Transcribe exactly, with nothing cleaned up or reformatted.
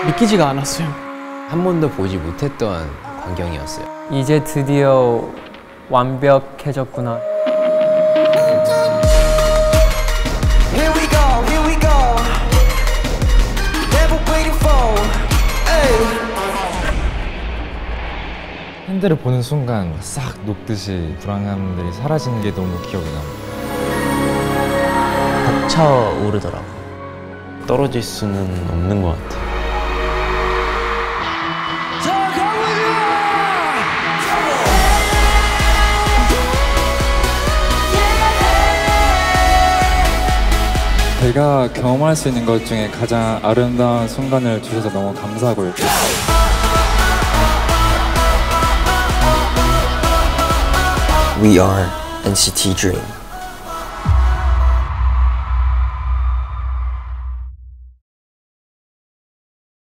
믿기지가 않았어요. 한 번도 보지 못했던 광경이었어요. 이제 드디어 완벽해졌구나. Here we go, here we go. Never waiting for. Hey. 팬들을 보는 순간 싹 녹듯이 불안감들이 사라지는 게 너무 기억이 납니다. 벅차오르더라고. 떨어질 수는 없는 것 같아요. 제가 경험할 수 있는 것 중에 가장 아름다운 순간을 주셔서 너무 감사하고 있어요. We are 엔시티 Dream.